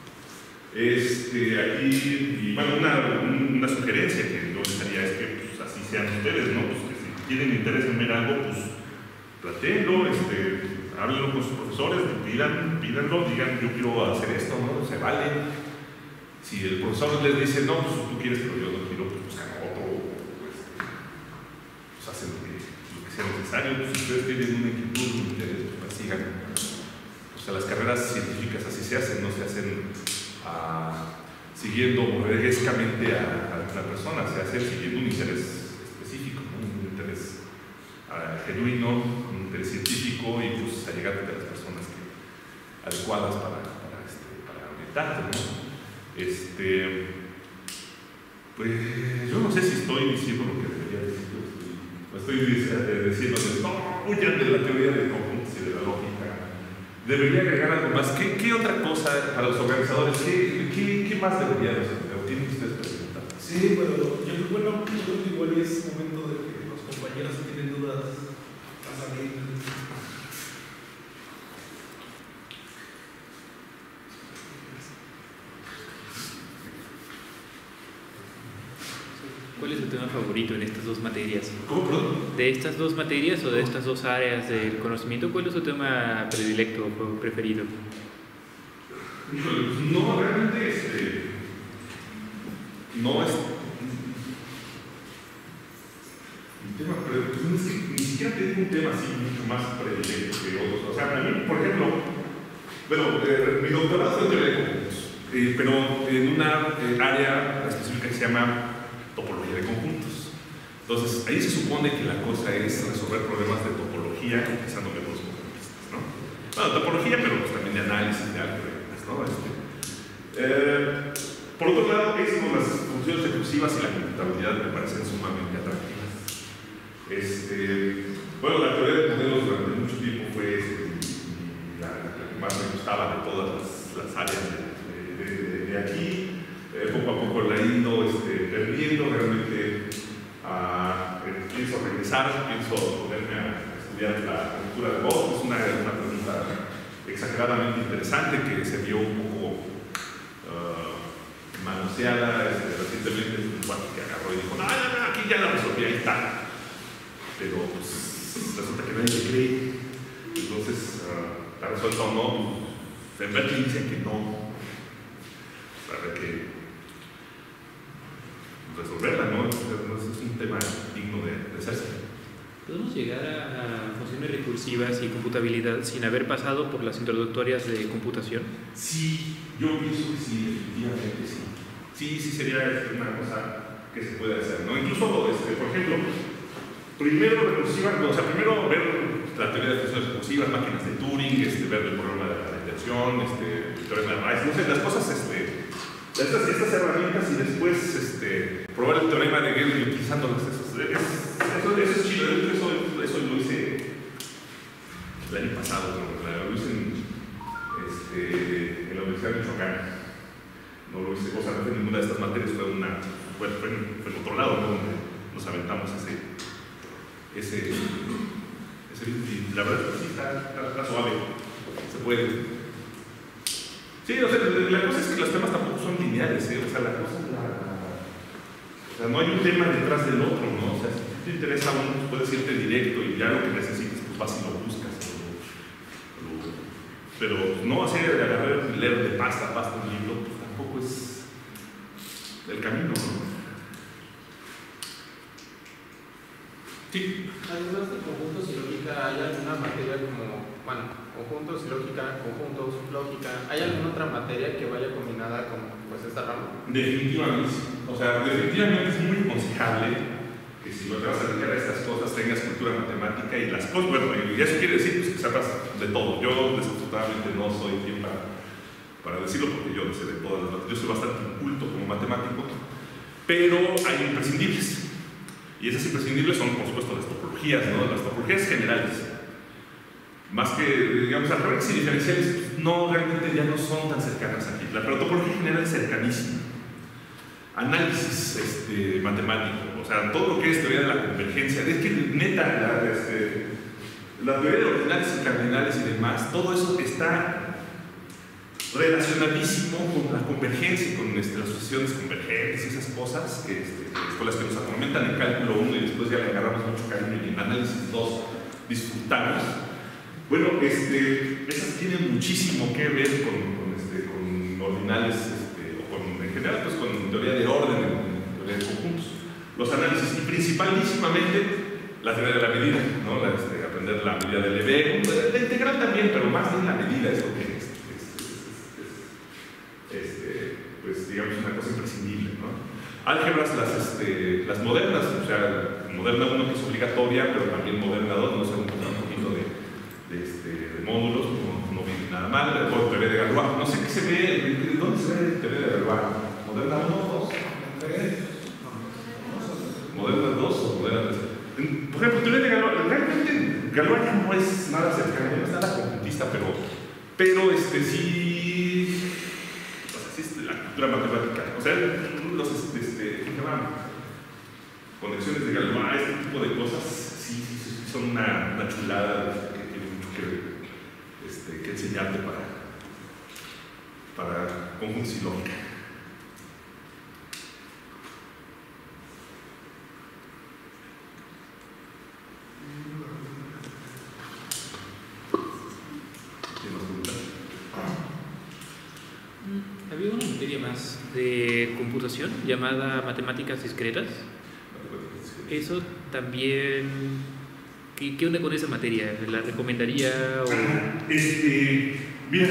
Este, aquí, y bueno, una, una sugerencia que yo les haría es que pues, así sean ustedes, ¿no? Pues que si tienen interés en ver algo, pues platéenlo, este, háblenlo con sus profesores, pidan, pídanlo, digan, yo quiero hacer esto, ¿no? Se vale. Si el profesor les dice, no, pues tú quieres, pero yo no quiero, pues buscan otro, pues, pues hacen lo que, lo que sea necesario. Pues, si ustedes tienen una inquietud, un interés, pues sigan. O sea, las carreras científicas así se hacen, no se hacen uh, siguiendo reguescamente a, a la persona, se hace siguiendo un interés específico, ¿no? Un interés uh, genuino, un interés científico y pues allegarte a las personas que, adecuadas para, para, este, para orientarte, ¿no? Este, pues yo no sé si estoy diciendo lo que debería decir, estoy, estoy diciendo, no, huyan de la teoría de conjuntos y de la lógica. Debería agregar algo más. ¿Qué, qué otra cosa para los organizadores? ¿Qué, qué, qué más debería hacer? ¿Tienen ustedes preguntas? Sí, pero yo creo, bueno, yo creo que igual es momento de que los compañeros que tienen dudas a salir. ¿Cuál es tu tema favorito en estas dos materias? ¿Cómo, perdón? ¿De estas dos materias o de estas dos áreas del conocimiento, cuál es tu tema predilecto o preferido? No, realmente este, no es un tema, pero es que ni siquiera tengo un tema así mucho más predilecto que otros. O sea, para mí, por ejemplo, bueno, eh, mi doctorado fue en teoría de conjuntos, eh, pero en una eh, área específica que se llama topología de conjuntos. Entonces, ahí se supone que la cosa es resolver problemas de topología utilizando métodos conjuntistas, ¿no? Bueno, topología, pero pues también de análisis de algoritmos, ¿no? Este, eh, por otro lado, es con las funciones recursivas y la computabilidad me parecen sumamente atractivas. Este, bueno, la teoría de modelos durante mucho tiempo fue este, la, la que más me gustaba de todas las, las áreas de, de, de, de aquí. Eh, poco a poco la he ido este, perdiendo, realmente uh, eh, pienso regresar, pienso ponerme a estudiar la cultura de voz. Es una, una pregunta exageradamente interesante que se vio un poco uh, manoseada este, recientemente, bueno, que agarró y dijo, no, no, no, aquí ya la resolví, ahí está. Pero pues resulta que nadie le cree. Entonces, uh, ¿la resuelta o no? En Berkeley dicen que no. Para que resolverla, ¿no? Es un tema digno de, de hacerse. ¿Podemos llegar a, a funciones recursivas y computabilidad sin haber pasado por las introductorias de computación? Sí, yo pienso que sí, definitivamente sí. Sí, sí sería una cosa que se puede hacer, ¿no? Incluso, este, por ejemplo, primero recursiva, o sea, primero ver la teoría de funciones recursivas, máquinas de Turing, este, ver el problema de la radiación, este, teorema de Rice, no sé, las cosas, este, Estas, estas herramientas y después este, probar el teorema de Gödel utilizándolas. Eso, eso, eso, eso es chido. Eso, eso lo hice el año pasado, ¿no? Lo hice en, este, en la Universidad de Michoacán. No lo hice, o sea, no fue ninguna de estas materias, fue, una, fue, fue, en, fue en otro lado, ¿no? Donde nos aventamos ese, ese, ese y la verdad es que sí, está, está, está suave, se puede. Sí, o sea, la cosa es que los temas tampoco son lineales, ¿eh? O sea, la cosa es la... O sea, no hay un tema detrás del otro, ¿no? O sea, si te interesa uno, puedes irte directo y ya lo que necesites, pues vas y lo buscas. Lo, lo, pero no hacer de agarrar, leer de pasta a pasta un libro, pues tampoco es el camino, ¿no? Sí. Además de conjuntos y lógica, ¿hay alguna materia como, bueno, conjuntos y lógica, conjuntos, lógica, ¿hay alguna otra materia que vaya combinada con pues esta rama? Definitivamente sí. O sea, definitivamente es muy aconsejable que si lo que vas a dedicar a estas cosas tengas cultura matemática y las cosas, bueno, y eso quiere decir pues, que sepas de todo. Yo desafortunadamente no soy quien para, para decirlo porque yo no sé de todas las materias, yo soy bastante inculto como matemático, pero hay imprescindibles. Y esas imprescindibles son, por supuesto, las topologías, ¿no? Las topologías generales. Más que, digamos, algebraicas y diferenciales, pues, no, realmente ya no son tan cercanas aquí. La pero topología general es cercanísima. Análisis este, matemático, o sea, todo lo que es teoría de la convergencia, es que neta, la, este, la teoría de ordinales y cardinales y demás, todo eso está relacionadísimo con la convergencia, con este, las sucesiones convergentes y esas cosas que, este, con las que nos atormentan en cálculo uno y después ya le agarramos mucho cariño y en análisis dos disfrutamos. Bueno, este, esas tienen muchísimo que ver con, con, este, con ordinales este, o con, en general pues con teoría de orden, en teoría de conjuntos. Los análisis y principalmente la teoría de la medida, ¿no? La, este, aprender la medida de Lebesgue, la integral también, pero más bien la medida es lo que es. Este, pues digamos una cosa imprescindible, ¿no? Álgebras, las, este, las modernas, o sea, moderna uno que es obligatoria, pero también moderna dos, no sé, un poquito de, de, este, de módulos, no, no viene nada mal, por teoría de Galois, no sé qué se ve, ¿dónde se ve teoría de Galois? ¿Moderna uno o dos? ¿Moderna dos o moderna tres? Por ejemplo, teoría de Galois, realmente Galois ya no es nada cercano, no es nada conjuntista, pero, pero este, sí... la cultura matemática, o sea, los, este, conexiones de Galois, este tipo de cosas, sí, sí, sí son una, una chulada que tiene mucho que, este, que enseñarte para, para conjuntos y lógica. Había una materia más de computación llamada matemáticas discretas. Eso también, ¿qué, qué onda con esa materia? ¿La recomendaría? O... Este, mira,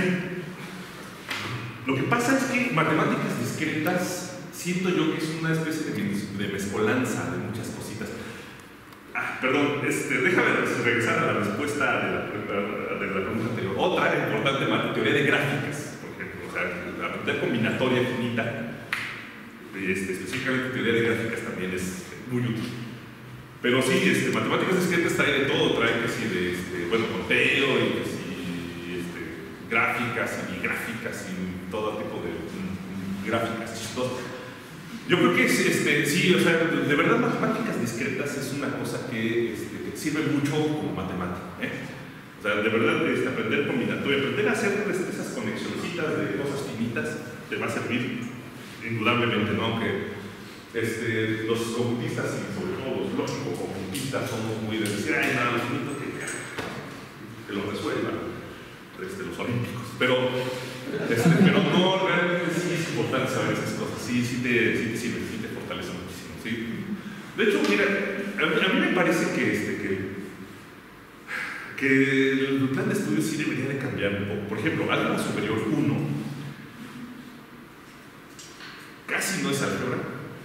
lo que pasa es que matemáticas discretas siento yo que es una especie de, mez- de mezcolanza de muchas cositas. Ah, perdón, este, déjame regresar a la respuesta de la, de la pregunta anterior. Otra importante materia, teoría de gráficas, por ejemplo, o sea, aprender combinatoria finita, este, específicamente teoría de gráficas también es muy útil. Pero sí, este, matemáticas discretas trae de todo, trae que sí de, este, bueno, conteo y que sí, este, gráficas y bigráficas y todo tipo de mm, gráficas chistosas. Yo creo que es, este, sí, o sea, de, de verdad matemáticas discretas es una cosa que, este, que sirve mucho como matemático, ¿eh? O sea, de verdad este, aprender combinatoria, aprender a hacer este, esas conexioncitas de cosas finitas te va a servir indudablemente, ¿no? Aunque Este, los computistas y sobre todo los lógico-computistas somos muy de decir, ay, nada, los finito que, que lo resuelvan este, los olímpicos, pero, este, pero no, realmente sí es importante saber esas cosas, sí, sí te, sí te sirve, sí te fortalece muchísimo, ¿sí? De hecho, mira, a, a mí me parece que, este, que, que el plan de estudios sí debería de cambiar un poco. Por ejemplo, álgebra superior uno casi no es álgebra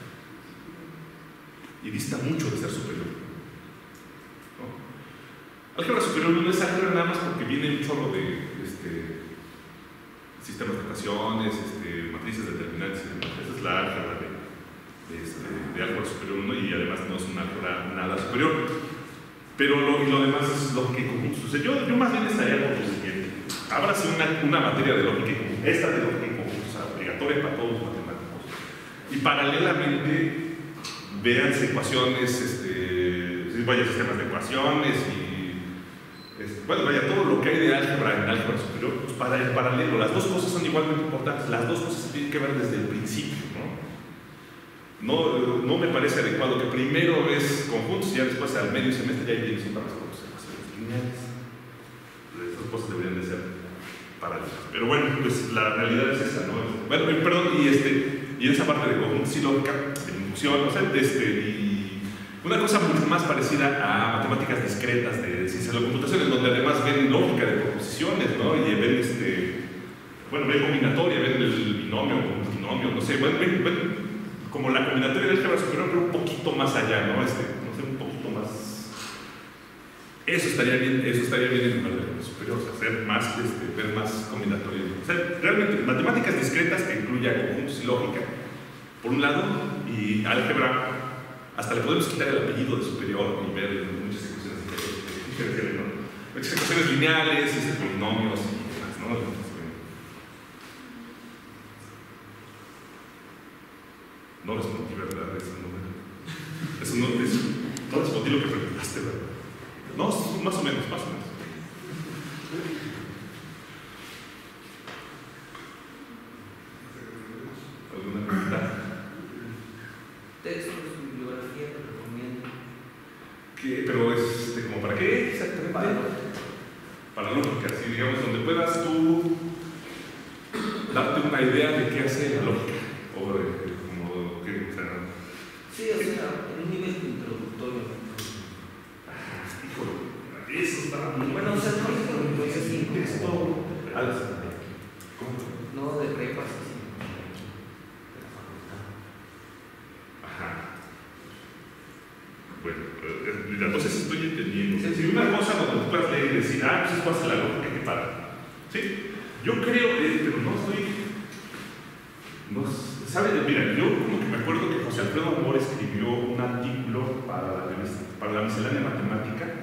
y dista mucho de ser superior, ¿no? Álgebra superior no es álgebra nada más porque viene un chorro de este, sistemas de ecuaciones, este, matrices determinantes y demás. Esa es la álgebra de, de, este, de álgebra superior uno y además no es una álgebra nada superior. Pero lo, y lo demás es lógica y conjuntos. O sea, yo, yo más bien estaría por lo siguiente. Ábrase una, una materia de lógica y conjuntos, esta de lógica y conjuntos, o sea, obligatoria para todos los matemáticos. Y paralelamente véanse ecuaciones, este, vaya sistemas de ecuaciones y este, bueno, vaya todo lo que hay de álgebra en álgebra superior, pues para el paralelo, las dos cosas son igualmente importantes, las dos cosas se tienen que ver desde el principio, ¿no? No, no me parece adecuado que primero es conjuntos y ya después al medio semestre ya tienes otra vez ecuaciones lineales. Esas cosas deberían de ser paralelas. Pero bueno, pues la realidad es esa, ¿no? Bueno, perdón, y este y esa parte de conjuntos y lógica, de inducción, o sea, este, y una cosa mucho más parecida a matemáticas discretas de ciencia de la computación, en donde además ven lógica de proposiciones, ¿no? Y ven, este, bueno, ven combinatoria, ven el binomio, multinomio, no sé, ven, ven, ven como la combinatoria del álgebra superior, pero un poquito más allá, ¿no? Este, no sé, un poquito más. Eso estaría bien, eso estaría bien en lugar de álgebra superior, o sea, hacer más, este, ver más combinatoria. O sea, realmente, matemáticas discretas que incluya conjuntos y lógica, por un lado, y álgebra, hasta le podemos quitar el apellido de superior y ver muchas ecuaciones diferenciales, ¿no? Muchas ecuaciones lineales, este, polinomios y demás, ¿no? No respondí, ¿verdad? Eso no, eso no, eso, no respondí lo que preguntaste, ¿verdad? No, más o menos, más o menos. ¿Alguna pregunta? Textos, bibliografía, te recomiendo. ¿Qué? Pero es, este, ¿como para qué exactamente? Para Para lógica, sí, digamos, donde puedas tú darte una idea de qué hace la lógica. O de, como, ¿qué? O sea, sí, o sea, en un nivel introductorio. híjole, eso está muy Bueno, o sea, no es introductorio, es sí, texto. ¿Cómo? No de prepas, así. Ajá. Bueno, entonces estoy entendiendo. Si una cosa donde tú puedas leer y decir, ah, pues esto hace la lógica que para. ¿Sí? Yo creo, eh, pero no estoy. No, ¿sabe? Mira, yo como que me acuerdo que José Alfredo Amor escribió un artículo para la, para la miscelánea matemática,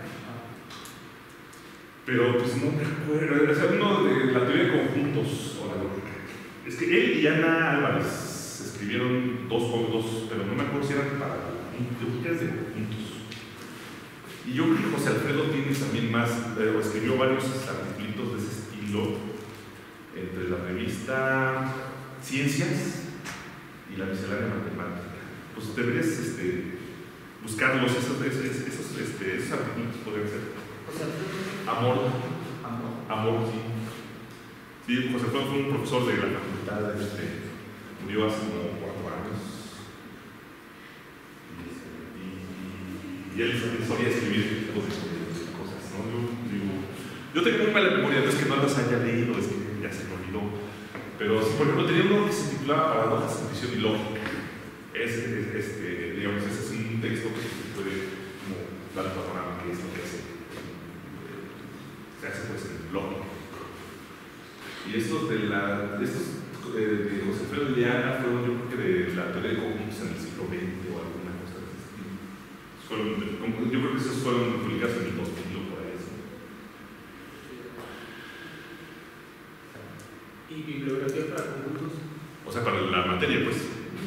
pero pues no me acuerdo, o sea, uno de la teoría de conjuntos o la lógica. Es que él y Ana Álvarez escribieron dos, dos, pero no me acuerdo si eran para teorías de conjuntos. Y yo creo que José Alfredo tiene también más, eh, escribió varios artículos de ese estilo entre la revista Ciencias y la miscelánea matemática. Pues deberías este, buscarlos, esos, esos, esos, este, esos artículos podrían ser. José Alfredo. Amor, Amor. amor, sí. Sí, José Alfredo fue un profesor de la facultad, este, murió hace como cuatro años. Y él solía escribir cosas, ¿no? Yo, digo, yo tengo muy mala memoria, no es que no las haya leído, es que ya se me olvidó. Pero, sí, por ejemplo, tenía uno que se titulaba Paradojas de Visión y Lógica. Es, es, este, digamos, ese es un texto que se puede como dar un panorama que es lo que hace. Se hace pues en lógica. Y estos de la. Estos eh, de José Alfredo y Leana fueron, yo creo que de la teoría de conjuntos en el siglo veinte o alguna cosa de ese estilo. Fueron, yo creo que esos fueron publicados en el dos mil o por ahí. ¿Sí? ¿Y bibliografía para conjuntos? O sea, para la materia, pues.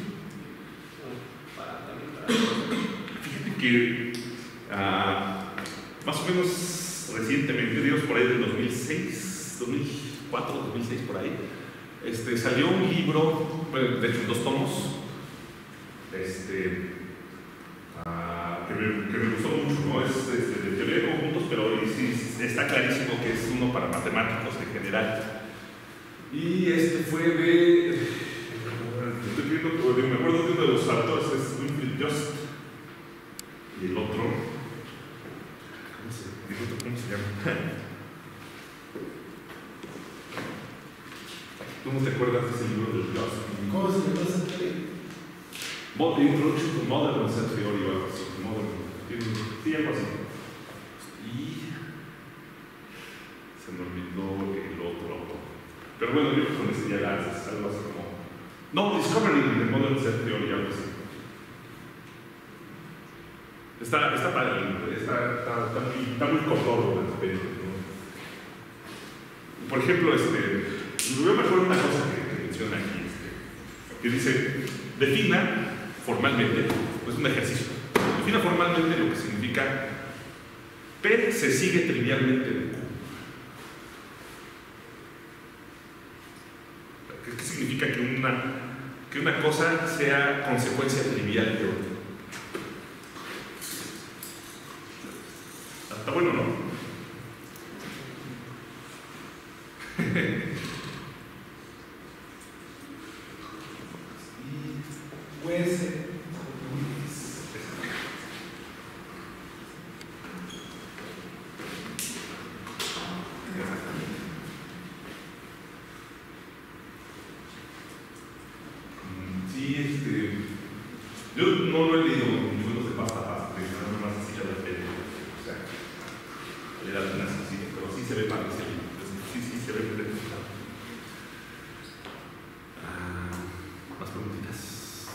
Para, también para... Fíjate que uh, más o menos recientemente, digamos por ahí del dos mil seis, dos mil cuatro, dos mil seis, por ahí, este, salió un libro, bueno, de hecho en dos tomos, este, uh, que, me, que me gustó mucho, ¿no? Es este, de teoría de conjuntos, pero sí, está clarísimo que es uno para matemáticos en general. Y este fue de, estoy viendo, me acuerdo de uno de los autores, es Winfield Just, y el otro, ¿cómo se, ¿cómo se llama? ¿Tú no te acuerdas de ese libro de Just? ¿Cómo se llama esa teoría? Introduction to Modern Set Theory o algo así, Modern, sí, algo así. Y se me olvidó el otro autor. Pero bueno, yo con ese ya la haces, algo así como. No, Discovering the Modern Set Theory, algo así. Está, está padre, está, está, está muy, está muy cotorro de repente, ¿no? Por ejemplo, este, yo me acuerdo una cosa que, que menciona aquí, este, que dice, defina formalmente, pues un ejercicio, defina formalmente lo que significa P se sigue trivialmente de Q. ¿Qué significa que una, que una cosa sea consecuencia trivial de otra? Está bueno, ¿no? Pues, sí, este, yo no lo he leído ninguno de pasta a pasta, nada más así a la pena, o sea, leer algunas así, pero sí se ve parecido, sí, sí se ve presentado. Ah, más preguntitas.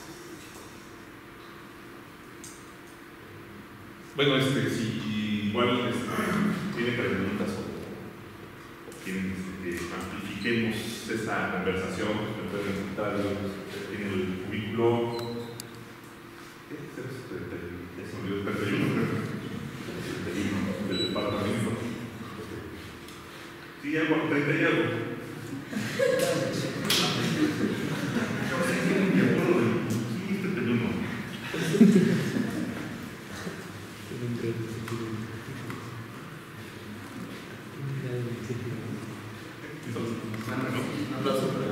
Bueno, este, si igual este, tienen preguntas o, o quieren este, que amplifiquemos esta conversación, me pueden preguntar, tienen el cubículo. ¿Qué? Se me olvidó el treinta y uno del departamento. Sí, algo, treinta y algo. Sí, treinta y uno. Un aplauso.